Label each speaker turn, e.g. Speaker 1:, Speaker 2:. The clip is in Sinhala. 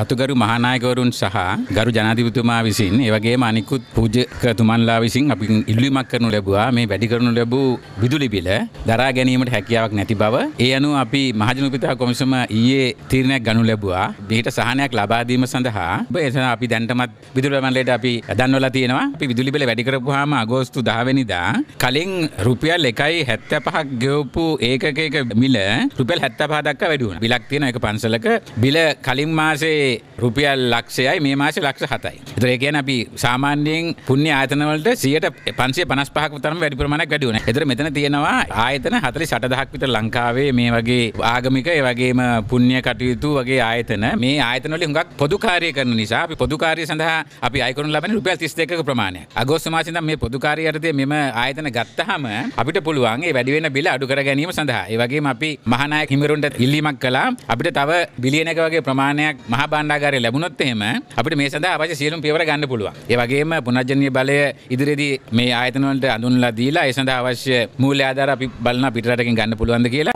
Speaker 1: අතුගරු මහානායකවරුන් සහ ගරු ජනාධිපතිතුමා විසින් ඒ වගේම අනිකුත් පූජකතුමන්ලා විසින් අපි ඉල්ලීමක් කරනු ලැබුවා මේ වැඩි කරනු ලැබූ විදුලි බිල දරා ගැනීමට හැකියාවක් නැති බව. ඒ අනුව අපි මහජන උපිතා කොමිසම ඊයේ තීරණයක් ගනු ලැබුවා. මේකට සහනයක් ලබා දීම සඳහා අපි දැන්ටමත් විදුලි මණ්ඩලයට අපි දන්වලා තියෙනවා. අපි විදුලි බිල වැඩි කරපුවාම අගෝස්තු 10 වෙනිදා කලින් රුපියල් 1.75ක් ගෙවපු ඒකකයක මිල රුපියල් 75 දක්වා වැඩි වුණා. බිලක් තියෙන එක පන්සලක බිල කලින් මාසේ රුපියල් ලක්ෂයයි මේ මාසේ ලක්ෂ 7යි. ඒතර ඒ කියන්නේ අපි සාමාන්‍යයෙන් පුණ්‍ය ආයතන වලට 555ක තරම් වැඩි ප්‍රමාණයක් වැඩි වුණා. ඒතර මෙතන තියෙනවා ආයතන 48000ක් විතර ලංකාවේ මේ වගේ ආගමික ඒ වගේම පුණ්‍ය කටයුතු වගේ ආයතන. මේ ආයතන වලින් හුඟක් පොදු කාර්ය කරන නිසා අපි පොදු කාර්ය සඳහා අපි අය කරනු ලබන්නේ රුපියල් 32ක ප්‍රමාණයක්. අගෝස්තු මාසෙන් මේ පොදු කාර්ය යටතේ මෙම ආයතන ගත්තාම අපිට පුළුවන් ඒ වැඩි වෙන බිල අඩු කර ගැනීම සඳහා. ඒ වගේම අපි මහානායක හිමිවරුන්ට ඉල්ලීමක් කළා. අපිට තව බිලියන එක වගේ ප්‍රමාණයක් මහා භාණ්ඩාගාරය ලැබුණොත් එහෙම අපිට මේ සඳහා අවශ්‍ය සියලුම පියවර ගන්න පුළුවන්. ඒ වගේම පුනර්ජනනීය බලය ඉදිරියේදී මේ ආයතන වලට අඳුන්ලා දීලා ඒ සඳහා අවශ්‍ය මූල්‍ය ආධාර අපි බලන පිටරටකින් ගන්න පුළුවන්ද කියලා